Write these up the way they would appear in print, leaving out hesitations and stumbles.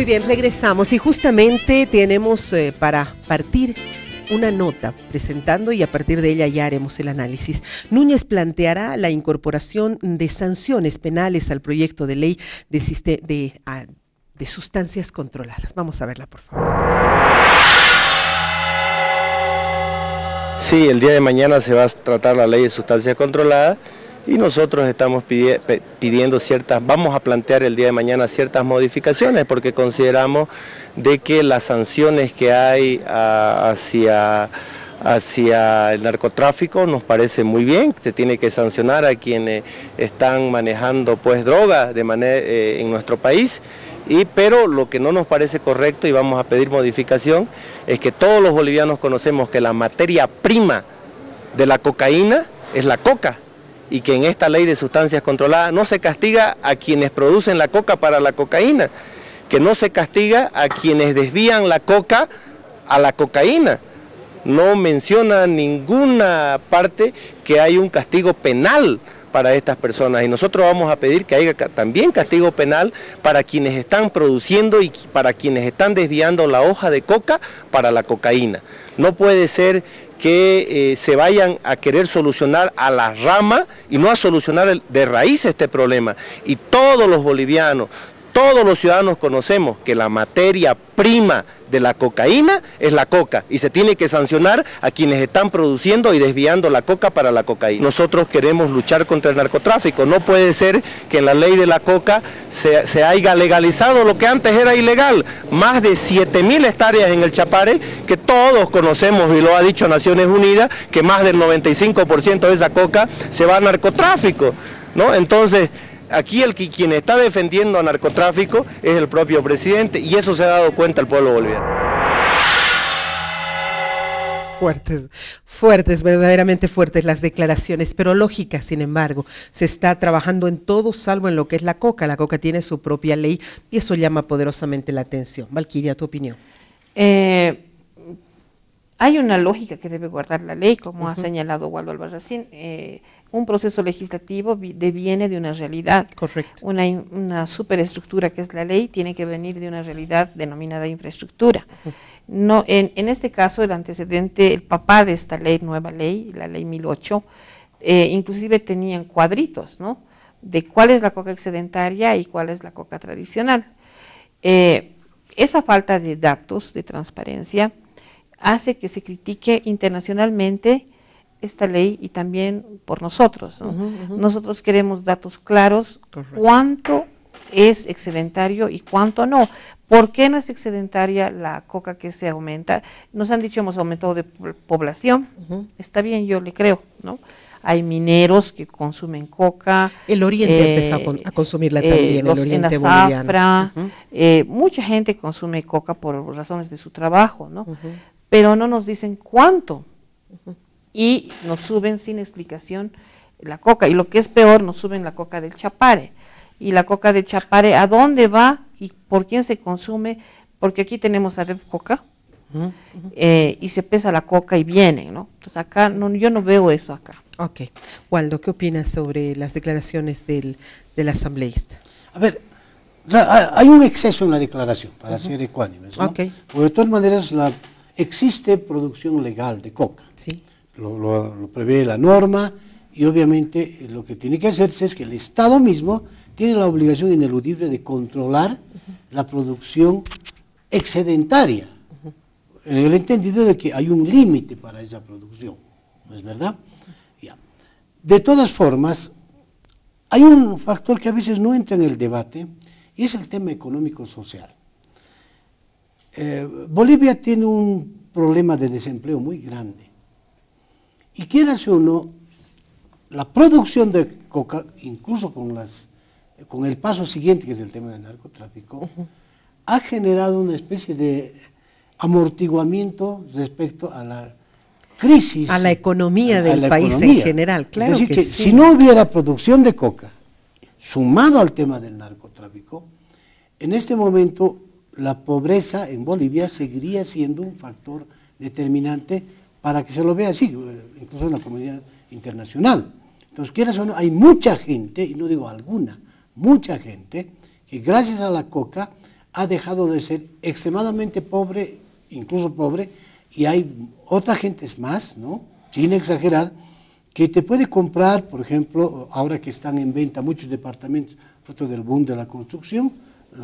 Muy bien, regresamos y justamente tenemos para partir una nota presentando y a partir de ella ya haremos el análisis. Núñez planteará la incorporación de sanciones penales al proyecto de ley de sustancias controladas. Vamos a verla, por favor. Sí, el día de mañana se va a tratar la ley de sustancias controladas y nosotros estamos pidiendo vamos a plantear el día de mañana ciertas modificaciones porque consideramos de que las sanciones que hay hacia el narcotráfico nos parece muy bien. Se tiene que sancionar a quienes están manejando pues droga en nuestro país. Pero lo que no nos parece correcto y vamos a pedir modificación es que todos los bolivianos conocemos que la materia prima de la cocaína es la coca y que en esta ley de sustancias controladas no se castiga a quienes producen la coca para la cocaína, que no se castiga a quienes desvían la coca a la cocaína. No menciona ninguna parte que hay un castigo penal para estas personas y nosotros vamos a pedir que haya también castigo penal para quienes están produciendo y para quienes están desviando la hoja de coca para la cocaína. No puede ser que se vayan a querer solucionar a la rama y no a solucionar de raíz este problema. Y todos los bolivianos, todos los ciudadanos conocemos que la materia prima de la cocaína es la coca y se tiene que sancionar a quienes están produciendo y desviando la coca para la cocaína. Nosotros queremos luchar contra el narcotráfico. No puede ser que en la ley de la coca se haya legalizado lo que antes era ilegal. Más de 7.000 hectáreas en el Chapare, que todos conocemos y lo ha dicho Naciones Unidas, que más del 95% de esa coca se va a narcotráfico, ¿no? Entonces, aquí quien está defendiendo a narcotráfico es el propio presidente y eso se ha dado cuenta el pueblo boliviano. Fuertes, verdaderamente fuertes las declaraciones, pero lógicas, sin embargo. Se está trabajando en todo salvo en lo que es la coca. La coca tiene su propia ley y eso llama poderosamente la atención. Valquiria, tu opinión. Hay una lógica que debe guardar la ley, como ha señalado Waldo Albarracín. Un proceso legislativo deviene de una realidad. Correcto. Una superestructura que es la ley tiene que venir de una realidad denominada infraestructura. No, en este caso, el antecedente, el papá de esta ley, nueva ley, la ley 1008, inclusive tenían cuadritos, ¿no?, de cuál es la coca excedentaria y cuál es la coca tradicional. Esa falta de datos, de transparencia, hace que se critique internacionalmente esta ley y también por nosotros, ¿no? Nosotros queremos datos claros. Correcto. Cuánto es excedentario y cuánto no. ¿Por qué no es excedentaria la coca que se aumenta? Nos han dicho hemos aumentado de población, está bien, yo le creo, ¿no? Hay mineros que consumen coca. El Oriente empezó a consumirla también, el Oriente en la zafra, mucha gente consume coca por razones de su trabajo, ¿no? Pero no nos dicen cuánto y nos suben sin explicación la coca, y lo que es peor, nos suben la coca del Chapare, y la coca del Chapare, ¿a dónde va y por quién se consume? Porque aquí tenemos a Ref Coca, y se pesa la coca y vienen, ¿no? Entonces acá yo no veo eso acá. Ok. Waldo, ¿qué opinas sobre las declaraciones del asambleísta? A ver, hay un exceso en la declaración, para ser ecuánimes, ¿no? Okay. Porque de todas maneras existe producción legal de coca. Sí. Lo prevé la norma y obviamente lo que tiene que hacerse es que el Estado mismo tiene la obligación ineludible de controlar la producción excedentaria, en el entendido de que hay un límite para esa producción, ¿no es verdad? Ya. De todas formas, hay un factor que a veces no entra en el debate y es el tema económico-social. Bolivia tiene un problema de desempleo muy grande y quieras o no, la producción de coca, incluso con el paso siguiente, que es el tema del narcotráfico, ha generado una especie de amortiguamiento respecto a la crisis. A la economía del país en general, claro. Es decir, que si no hubiera producción de coca, sumado al tema del narcotráfico, en este momento la pobreza en Bolivia seguiría siendo un factor determinante para que se lo vea así, incluso en la comunidad internacional. Entonces, quieras o no, hay mucha gente, y no digo alguna, mucha gente, que gracias a la coca ha dejado de ser extremadamente pobre, incluso pobre, y hay otras gentes más, ¿no? Sin exagerar, que te puede comprar, por ejemplo, ahora que están en venta muchos departamentos, fruto del boom de la construcción,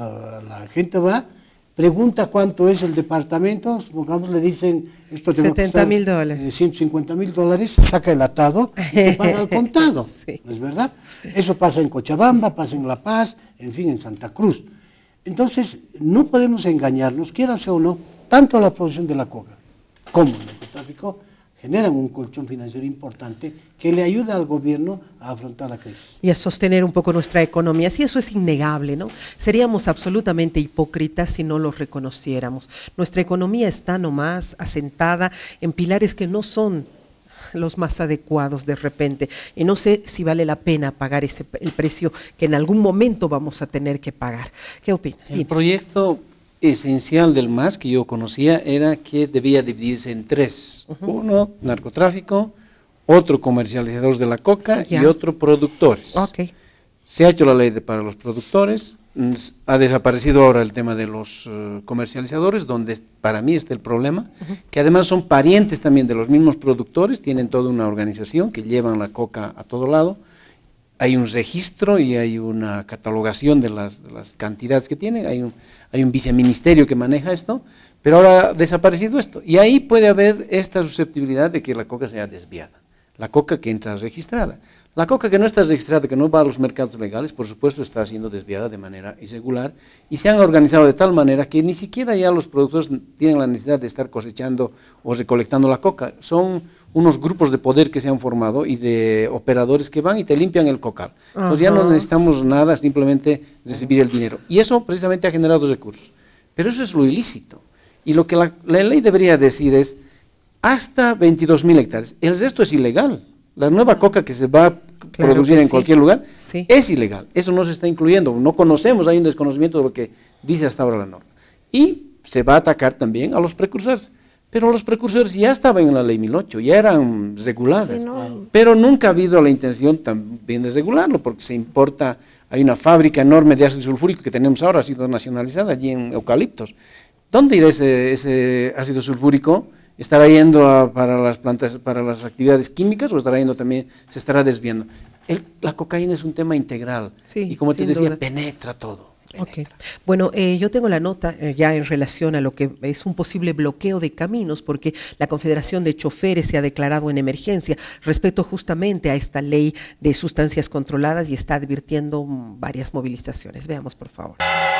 la gente va, pregunta cuánto es el departamento, supongamos le dicen, esto te va a costar $70,000. $150,000, saca el atado y te paga al contado, Sí. ¿no es verdad? Eso pasa en Cochabamba, pasa en La Paz, en fin, en Santa Cruz. Entonces, no podemos engañarnos, quieras o no, tanto la producción de la coca como el narcotráfico generan un colchón financiero importante que le ayuda al gobierno a afrontar la crisis. Y a sostener un poco nuestra economía. Sí, eso es innegable, ¿no? Seríamos absolutamente hipócritas si no lo reconociéramos. Nuestra economía está nomás asentada en pilares que no son los más adecuados de repente, y no sé si vale la pena pagar el precio que en algún momento vamos a tener que pagar. ¿Qué opinas? El proyecto esencial del MAS que yo conocía era que debía dividirse en tres. Uno, narcotráfico, otro, comercializadores de la coca y otro, productores. Ok. Se ha hecho la ley para los productores, ha desaparecido ahora el tema de los comercializadores, donde para mí está el problema, que además son parientes también de los mismos productores, tienen toda una organización que llevan la coca a todo lado, hay un registro y hay una catalogación de las cantidades que tienen, hay un viceministerio que maneja esto, pero ahora ha desaparecido esto, y ahí puede haber esta susceptibilidad de que la coca sea desviada, la coca que entra registrada. La coca que no está registrada, que no va a los mercados legales, por supuesto está siendo desviada de manera irregular, y se han organizado de tal manera que ni siquiera ya los productores tienen la necesidad de estar cosechando o recolectando la coca. Son unos grupos de poder que se han formado y de operadores que van y te limpian el cocal. Entonces ya no necesitamos nada, simplemente recibir el dinero. Y eso precisamente ha generado recursos. Pero eso es lo ilícito. Y lo que la ley debería decir es hasta 22.000 hectáreas. El resto es ilegal. La nueva coca que se va a producir en cualquier lugar es ilegal. Eso no se está incluyendo. No conocemos, hay un desconocimiento de lo que dice hasta ahora la norma. Y se va a atacar también a los precursores. Pero los precursores ya estaban en la ley 1008, ya eran reguladas. Pero nunca ha habido la intención también de regularlo, porque se importa, hay una fábrica enorme de ácido sulfúrico que tenemos ahora, ha sido nacionalizada allí en Eucaliptos. ¿Dónde irá ese ácido sulfúrico? ¿Estará yendo para las plantas, para las actividades químicas, o estará yendo también, se estará desviando? La cocaína es un tema integral, y como te decía, penetra todo. Okay. Bueno, yo tengo la nota ya en relación a lo que es un posible bloqueo de caminos, porque la Confederación de Choferes se ha declarado en emergencia respecto justamente a esta ley de sustancias controladas y está advirtiendo varias movilizaciones. Veamos, por favor.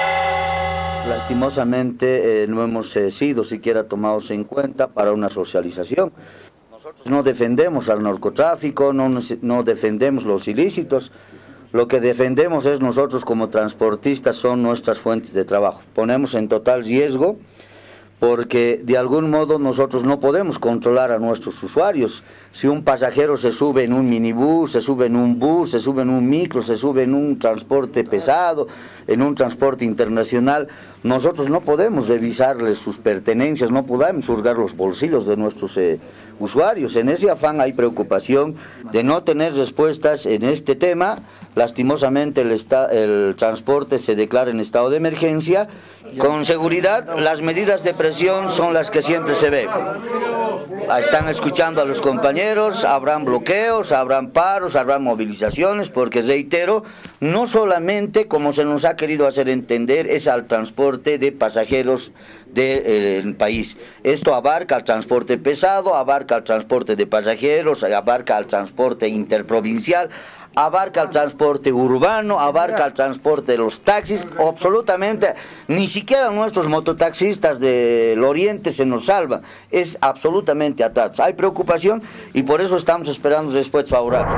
Lastimosamente no hemos sido siquiera tomados en cuenta para una socialización. Nosotros no defendemos al narcotráfico, no defendemos los ilícitos. Lo que defendemos es nosotros como transportistas, son nuestras fuentes de trabajo. Ponemos en total riesgo porque de algún modo nosotros no podemos controlar a nuestros usuarios. Si un pasajero se sube en un minibús, se sube en un bus, se sube en un micro, se sube en un transporte pesado, en un transporte internacional, nosotros no podemos revisarles sus pertenencias, no podemos hurgar los bolsillos de nuestros usuarios. En ese afán hay preocupación de no tener respuestas en este tema. Lastimosamente el transporte se declara en estado de emergencia. Con seguridad las medidas de presión son las que siempre se ven. Están escuchando a los compañeros, habrán bloqueos, habrán paros, habrán movilizaciones, porque reitero, no solamente, como se nos ha querido hacer entender, es al transporte de pasajeros del país. Esto abarca al transporte pesado, abarca al transporte de pasajeros, abarca al transporte interprovincial, abarca el transporte urbano, abarca el transporte de los taxis, absolutamente, ni siquiera nuestros mototaxistas del oriente se nos salvan, es absolutamente atados. Hay preocupación y por eso estamos esperando respuestas favorables.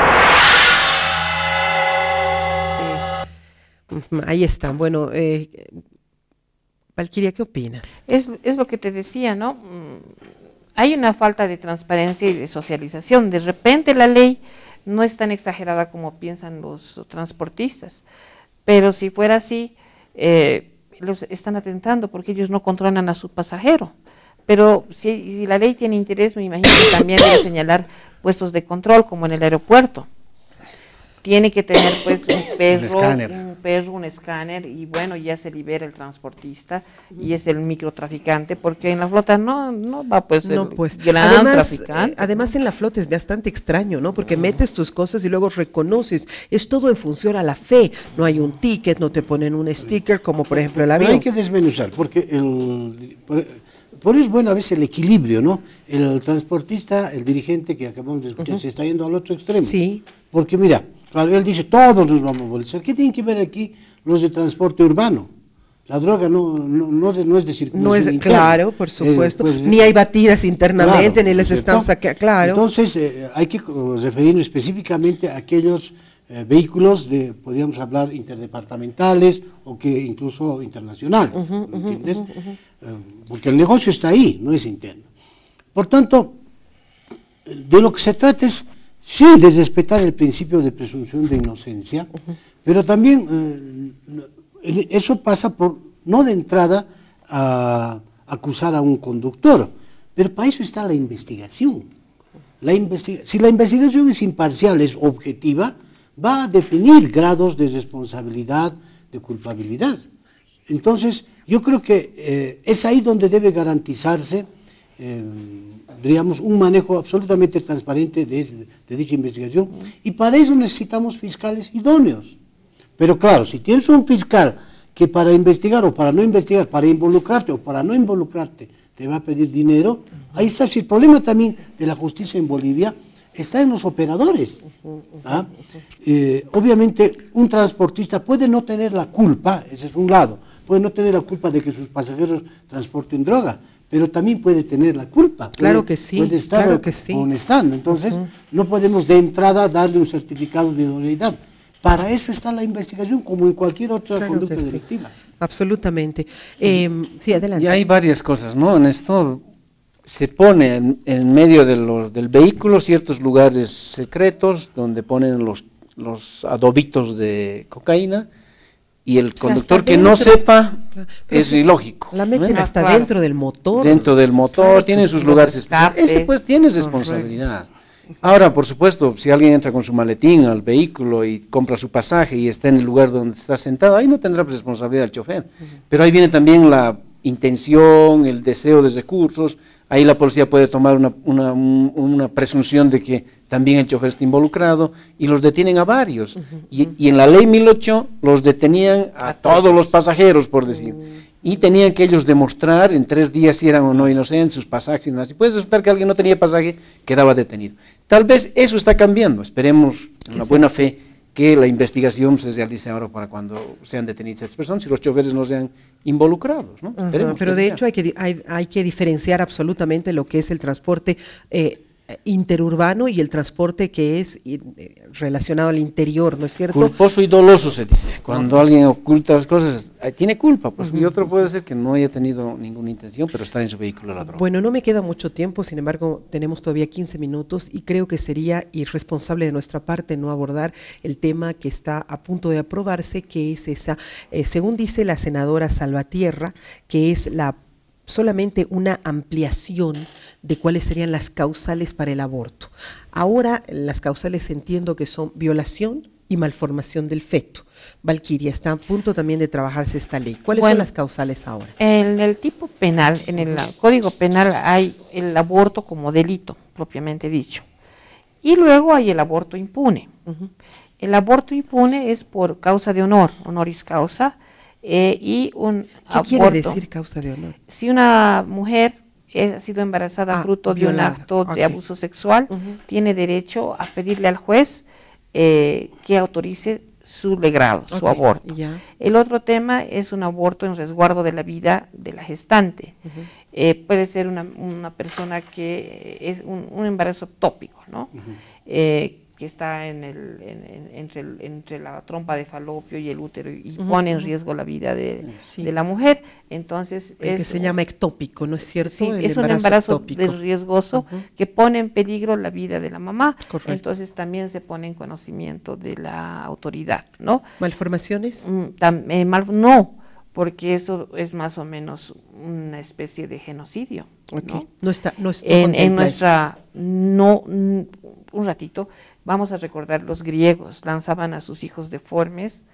Ahí está, bueno, Valquiria, ¿qué opinas? Es lo que te decía, ¿no? Hay una falta de transparencia y de socialización. De repente la ley no es tan exagerada como piensan los transportistas, pero si fuera así, los están atentando porque ellos no controlan a su pasajero. Pero si la ley tiene interés, me imagino que también debe señalar puestos de control, como en el aeropuerto. tiene que tener pues un escáner, y bueno, ya se libera el transportista y es el microtraficante, porque en la flota no va pues el gran traficante. Además en la flota es bastante extraño, ¿no? Porque metes tus cosas y luego reconoces, es todo en función a la fe, no hay un ticket, no te ponen un sticker como por ejemplo el avión. Pero hay que desmenuzar, porque por eso es bueno a veces el equilibrio, ¿no? El transportista, el dirigente que acabamos de escuchar, se está yendo al otro extremo. Sí. Porque mira, claro, él dice, todos nos vamos a movilizar. ¿Qué tienen que ver aquí los de transporte urbano? La droga no es de circulación no es interna. Claro, por supuesto. Ni hay batidas internamente, claro, ni les están sacando. Claro. Entonces, hay que referirnos específicamente a aquellos vehículos podríamos hablar interdepartamentales o que incluso internacionales, ¿entiendes? Porque el negocio está ahí, no es interno. Por tanto, de lo que se trata es, sí, de respetar el principio de presunción de inocencia, pero también eso pasa por, no de entrada, a acusar a un conductor, pero para eso está la investigación. Si la investigación es imparcial, es objetiva, va a definir grados de responsabilidad, de culpabilidad. Entonces, yo creo que es ahí donde debe garantizarse, diríamos, un manejo absolutamente transparente de dicha investigación, y para eso necesitamos fiscales idóneos. Pero claro, si tienes un fiscal que para investigar o para no investigar, para involucrarte o para no involucrarte, te va a pedir dinero, ahí está. Si el problema también de la justicia en Bolivia está en los operadores. Obviamente un transportista puede no tener la culpa, ese es un lado, puede no tener la culpa de que sus pasajeros transporten droga, pero también puede tener la culpa. Claro que sí. Puede estar honestando. Entonces, no podemos de entrada darle un certificado de idoneidad. Para eso está la investigación, como en cualquier otra conducta delictiva. Absolutamente. Sí, adelante. Y hay varias cosas, ¿no? En esto se pone en medio del vehículo ciertos lugares secretos donde ponen los adobitos de cocaína, y el conductor que no sepa es ilógico. La meten hasta dentro del motor. Dentro del motor, tienen sus lugares especiales. Ese pues tiene responsabilidad. Ahora, por supuesto, si alguien entra con su maletín al vehículo y compra su pasaje y está en el lugar donde está sentado, ahí no tendrá responsabilidad el chofer. Pero ahí viene también la intención, el deseo de recursos. Ahí la policía puede tomar una presunción de que también el chofer está involucrado, y los detienen a varios. Y en la ley 1008 los detenían a todos los pasajeros, por decir. Y tenían que ellos demostrar en 3 días si eran o no inocentes, sus pasajes y demás. Y puede resultar que alguien no tenía pasaje, quedaba detenido. Tal vez eso está cambiando. Esperemos, en la buena fe, que la investigación se realice ahora para cuando sean detenidas estas personas y los choferes no sean involucrados, ¿no? Pero de hecho hay que diferenciar absolutamente lo que es el transporte interurbano y el transporte que es relacionado al interior, ¿no es cierto? Culposo y doloso se dice, cuando alguien oculta las cosas, tiene culpa, pues, y otro puede ser que no haya tenido ninguna intención, pero está en su vehículo la droga. Bueno, no me queda mucho tiempo, sin embargo, tenemos todavía 15 minutos y creo que sería irresponsable de nuestra parte no abordar el tema que está a punto de aprobarse, que es esa, según dice la senadora Salvatierra, que es solamente una ampliación de cuáles serían las causales para el aborto. Ahora las causales entiendo que son violación y malformación del feto. Valquiria, está a punto también de trabajarse esta ley. ¿Cuáles son las causales ahora? En el tipo penal, en el Código Penal hay el aborto como delito, propiamente dicho. Y luego hay el aborto impune. El aborto impune es por causa de honor, honoris causa, y un aborto. ¿Qué quiere decir causa de honor? Si una mujer ha sido embarazada fruto de un acto de abuso sexual, tiene derecho a pedirle al juez que autorice su legrado, su aborto. El otro tema es un aborto en resguardo de la vida de la gestante. Puede ser una persona que es un embarazo ectópico, ¿no? Que está entre la trompa de falopio y el útero y pone en riesgo la vida de la mujer. Entonces que se llama ectópico, ¿no es cierto? Sí, es un embarazo riesgoso que pone en peligro la vida de la mamá. Correcto. Entonces también se pone en conocimiento de la autoridad, ¿no? ¿Malformaciones? No, porque eso es más o menos una especie de genocidio. ¿No? No está, no en nuestra un ratito, vamos a recordar, los griegos lanzaban a sus hijos deformes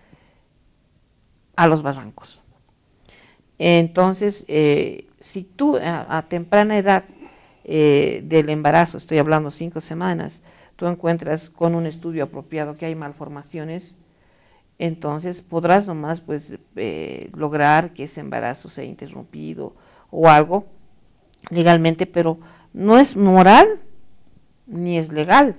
a los barrancos. Entonces, si tú a temprana edad del embarazo, estoy hablando 5 semanas, tú encuentras con un estudio apropiado que hay malformaciones, entonces podrás nomás pues lograr que ese embarazo sea interrumpido o algo legalmente, pero no es moral ni es legal,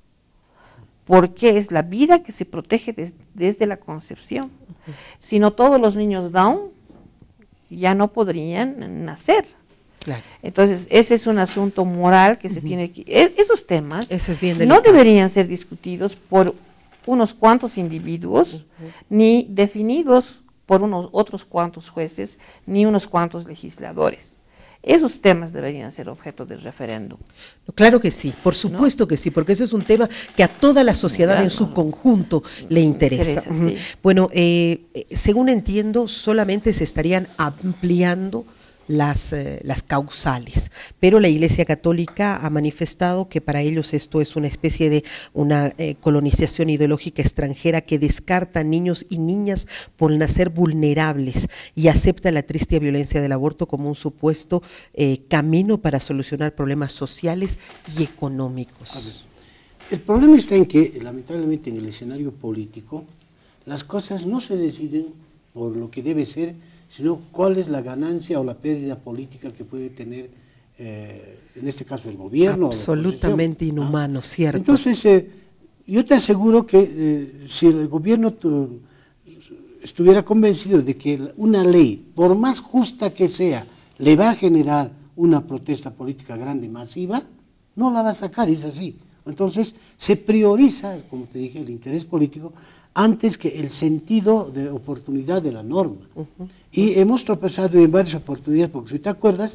porque es la vida que se protege desde la concepción. Si no, todos los niños Down ya no podrían nacer. Claro. Entonces, ese es un asunto moral que se tiene que... Esos temas Ese es bien no delicado. deberían ser discutidos por unos cuantos individuos, ni definidos por unos otros cuantos jueces, ni unos cuantos legisladores. Esos temas deberían ser objeto de referéndum. Claro que sí, por supuesto que sí, porque ese es un tema que a toda la sociedad Claro. en su conjunto le interesa. Sí. Bueno, según entiendo, solamente se estarían ampliando las causales, pero la Iglesia Católica ha manifestado que para ellos esto es una especie de una colonización ideológica extranjera que descarta niños y niñas por nacer vulnerables y acepta la triste violencia del aborto como un supuesto camino para solucionar problemas sociales y económicos. El problema está en que, lamentablemente, en el escenario político, las cosas no se deciden por lo que debe ser, sino cuál es la ganancia o la pérdida política que puede tener, en este caso, el gobierno. Absolutamente inhumano, ¿cierto? Entonces, yo te aseguro que si el gobierno estuviera convencido de que una ley, por más justa que sea, le va a generar una protesta política grande, masiva, no la va a sacar, es así. Entonces, se prioriza, como te dije, el interés político antes que el sentido de oportunidad de la norma. Y hemos tropezado en varias oportunidades, porque si te acuerdas,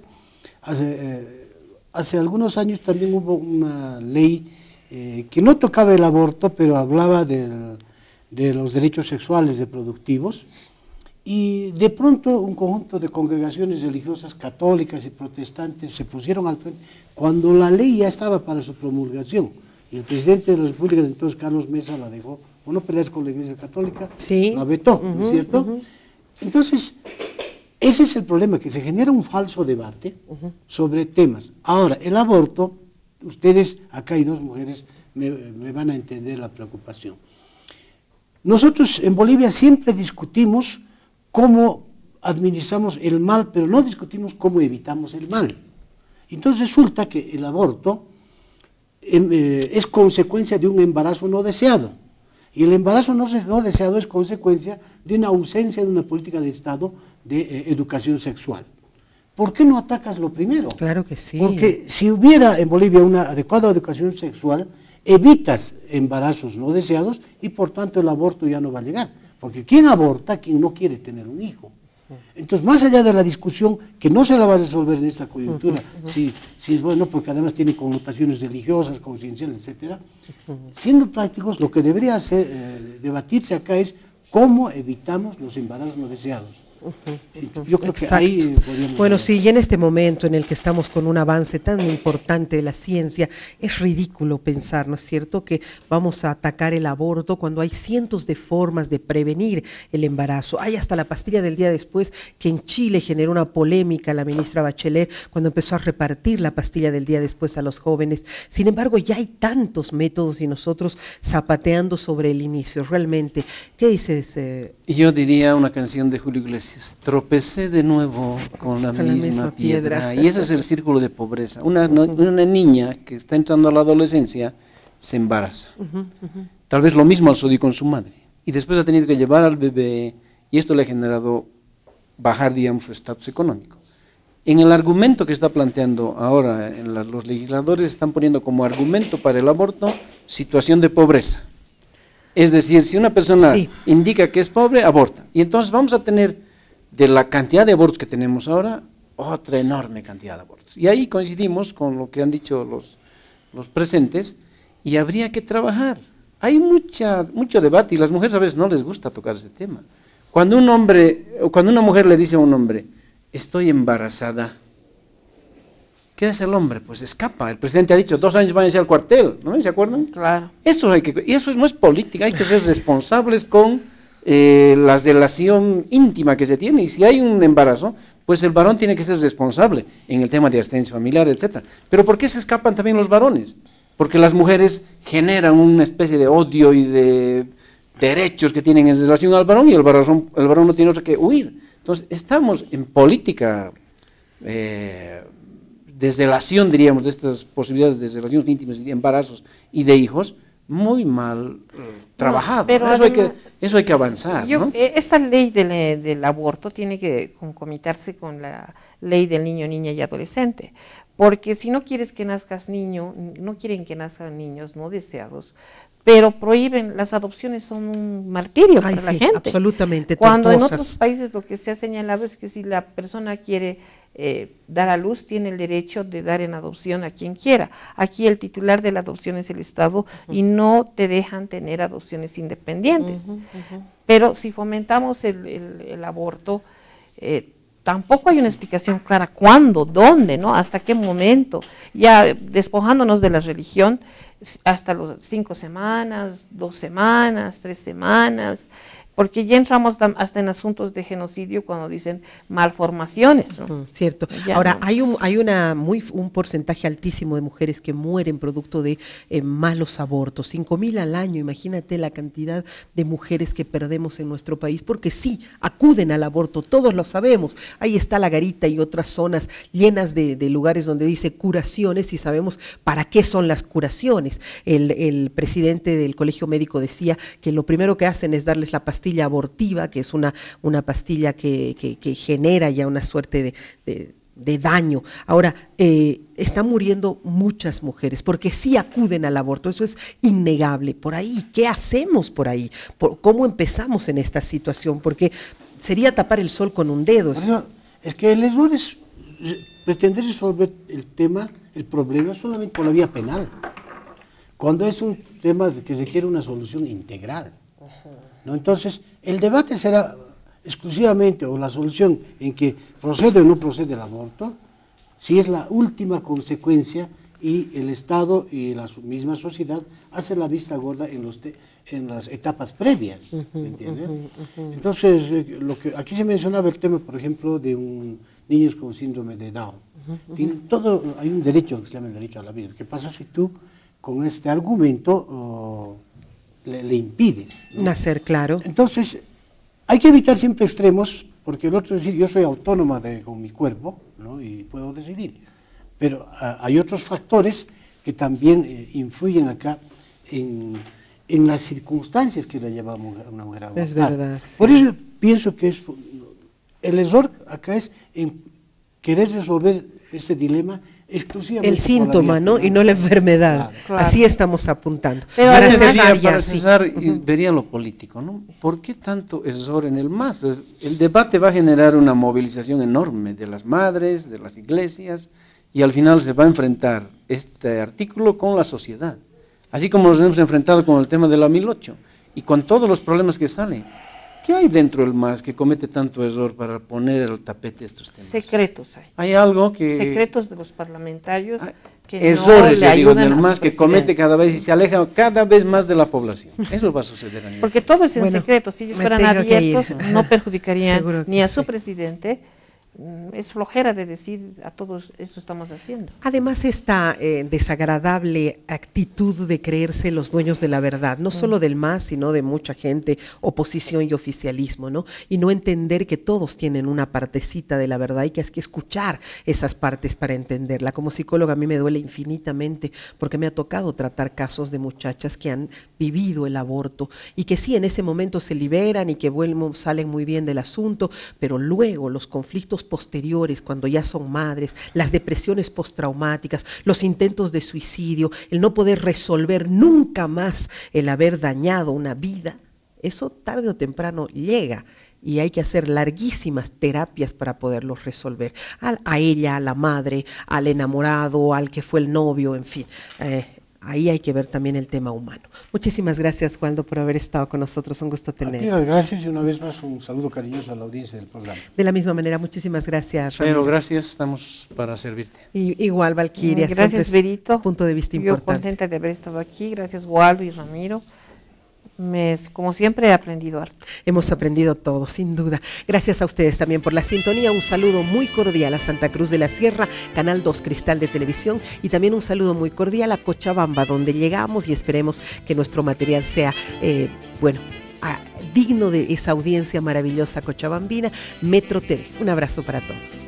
hace algunos años también hubo una ley que no tocaba el aborto, pero hablaba de los derechos sexuales reproductivos, y de pronto un conjunto de congregaciones religiosas católicas y protestantes se pusieron al frente, cuando la ley ya estaba para su promulgación, y el presidente de la República de entonces, Carlos Mesa, la dejó. No peleas con la Iglesia Católica, sí, la vetó, ¿no es cierto? Entonces, ese es el problema, que se genera un falso debate sobre temas. Ahora, el aborto, ustedes, acá hay 2 mujeres, me van a entender la preocupación. Nosotros en Bolivia siempre discutimos cómo administramos el mal, pero no discutimos cómo evitamos el mal. Entonces resulta que el aborto es consecuencia de un embarazo no deseado. Y el embarazo no deseado es consecuencia de una ausencia de una política de Estado de educación sexual. ¿Por qué no atacas lo primero? Claro que sí. Porque si hubiera en Bolivia una adecuada educación sexual, evitas embarazos no deseados y por tanto el aborto ya no va a llegar. Porque ¿quién aborta? Quien no quiere tener un hijo. Entonces, más allá de la discusión, que no se la va a resolver en esta coyuntura, si es bueno, porque además tiene connotaciones religiosas, concienciales, etcétera, siendo prácticos, lo que debería debatirse acá es cómo evitamos los embarazos no deseados. Yo creo que ahí podríamos... Bueno, sí, y en este momento en el que estamos con un avance tan importante de la ciencia, es ridículo pensar, ¿no es cierto?, que vamos a atacar el aborto cuando hay cientos de formas de prevenir el embarazo. Hay hasta la pastilla del día después, que en Chile generó una polémica la ministra Bachelet cuando empezó a repartir la pastilla del día después a los jóvenes. Sin embargo, ya hay tantos métodos y nosotros zapateando sobre el inicio. Realmente, ¿qué dices? Yo diría una canción de Julio Iglesias: tropecé de nuevo con la misma piedra. Y ese es el círculo de pobreza. Una niña que está entrando a la adolescencia se embaraza. Tal vez lo mismo sucedió con su madre. Y después ha tenido que llevar al bebé, y esto le ha generado bajar, digamos, su estatus económico. En el argumento que está planteando ahora, los legisladores están poniendo como argumento para el aborto situación de pobreza. Es decir, si una persona indica que es pobre, aborta. Y entonces vamos a tener, de la cantidad de abortos que tenemos ahora, otra enorme cantidad de abortos. Y ahí coincidimos con lo que han dicho los presentes, y habría que trabajar. Hay mucho debate, y las mujeres a veces no les gusta tocar ese tema. Cuando una mujer le dice a un hombre, estoy embarazada, ¿qué hace el hombre? Pues escapa. El presidente ha dicho 2 años váyanse al cuartel, ¿no? ¿Se acuerdan? Claro. Y eso no es política, hay que ser responsables con la relación íntima que se tiene, y si hay un embarazo, pues el varón tiene que ser responsable en el tema de asistencia familiar, etcétera. Pero ¿por qué se escapan también los varones? Porque las mujeres generan una especie de odio y de derechos que tienen en relación al varón, y el varón no tiene otra que huir. Entonces, estamos en política desrelación, diríamos, de estas posibilidades de relaciones íntimas y de embarazos y de hijos, muy mal trabajado. Pero eso hay que avanzar, ¿no? Esta ley del aborto tiene que concomitarse con la ley del niño, niña y adolescente, porque si no quieres que nazcas niño, no quieren que nazcan niños no deseados, pero prohíben, las adopciones son un martirio para la gente. Absolutamente. Cuando tortuosas. en otros países lo que se ha señalado es que si la persona quiere dar a luz, tiene el derecho de dar en adopción a quien quiera. Aquí el titular de la adopción es el Estado y no te dejan tener adopciones independientes. Pero si fomentamos el aborto, tampoco hay una explicación clara cuándo, dónde, ¿no? Hasta qué momento. Ya despojándonos de la religión, hasta las 5 semanas, 2 semanas, 3 semanas, porque ya entramos hasta en asuntos de genocidio cuando dicen malformaciones, ¿no? Cierto. Ya Ahora, no. hay un porcentaje altísimo de mujeres que mueren producto de malos abortos, 5.000 al año. Imagínate la cantidad de mujeres que perdemos en nuestro país, porque sí, acuden al aborto, todos lo sabemos. Ahí está La Garita y otras zonas llenas de lugares donde dice curaciones, y sabemos para qué son las curaciones. El presidente del Colegio Médico decía que lo primero que hacen es darles la pastilla abortiva, que es una pastilla que genera ya una suerte de daño. Ahora, están muriendo muchas mujeres porque sí acuden al aborto, eso es innegable. Por ahí, ¿qué hacemos por ahí? ¿Cómo empezamos en esta situación? Porque sería tapar el sol con un dedo. Es que el error es pretender resolver el problema solamente por la vía penal, cuando es un tema que requiere una solución integral. ¿No? Entonces, el debate será exclusivamente, o la solución en que procede o no procede el aborto, si es la última consecuencia y el Estado y la misma sociedad hacen la vista gorda en las etapas previas, ¿me entiendes? Entonces, aquí se mencionaba el tema, por ejemplo, de niños con síndrome de Down. Hay un derecho que se llama el derecho a la vida. ¿Qué pasa si tú, con este argumento, le impides, ¿no? Nacer, claro. Entonces, hay que evitar siempre extremos, porque el otro es decir, yo soy autónoma con mi cuerpo, ¿no? Y puedo decidir. Pero hay otros factores que también influyen acá en las circunstancias que le llevamos a una mujer a abortar. Es verdad, sí. Por eso pienso que el error acá es en querer resolver ese dilema exclusivamente El síntoma, ¿no? Y no la enfermedad. Claro. Así estamos apuntando. Pero Para además- cerrar ya, para sí. cesar, vería lo político, ¿no? ¿Por qué tanto error en el MAS? El debate va a generar una movilización enorme de las madres, de las iglesias, y al final se va a enfrentar este artículo con la sociedad. Así como nos hemos enfrentado con el tema de la 1008, y con todos los problemas que salen. ¿Qué hay dentro del MAS que comete tanto error para poner al tapete estos temas? Secretos hay. Hay algo que... Secretos de los parlamentarios que no errores, le yo digo, en ayudan el a su MAS que presidente. comete cada vez y se aleja cada vez más de la población. Eso va a suceder a nivel. Porque todo es en Bueno, secreto, si ellos me fueran tengo que ir. abiertos, no perjudicarían Seguro que ni a sí. su presidente. Es flojera de decir a todos esto estamos haciendo. Además, esta desagradable actitud de creerse los dueños de la verdad, no solo del MAS, sino de mucha gente, oposición y oficialismo, ¿no? Y no entender que todos tienen una partecita de la verdad y que hay que escuchar esas partes para entenderla. Como psicóloga a mí me duele infinitamente porque me ha tocado tratar casos de muchachas que han vivido el aborto y que sí, en ese momento se liberan y que salen muy bien del asunto, pero luego los conflictos posteriores, cuando ya son madres, las depresiones postraumáticas, los intentos de suicidio, el no poder resolver nunca más el haber dañado una vida, eso tarde o temprano llega y hay que hacer larguísimas terapias para poderlos resolver. A ella, a la madre, al enamorado, al que fue el novio, en fin. ahí hay que ver también el tema humano. Muchísimas gracias, Waldo, por haber estado con nosotros. Un gusto tener. A ti las gracias y una vez más un saludo cariñoso a la audiencia del programa. De la misma manera, muchísimas gracias, Pero Ramiro. gracias, estamos para servirte. Igual, Valquiria. Gracias, Berito. Punto de vista Yo importante. contenta de haber estado aquí. Gracias, Waldo y Ramiro. Como siempre, he aprendido harto. Hemos aprendido todo, sin duda. Gracias a ustedes también por la sintonía. Un saludo muy cordial a Santa Cruz de la Sierra, Canal 2 Cristal de Televisión, y también un saludo muy cordial a Cochabamba, donde llegamos, y esperemos que nuestro material sea, digno de esa audiencia maravillosa cochabambina. Metro TV. Un abrazo para todos.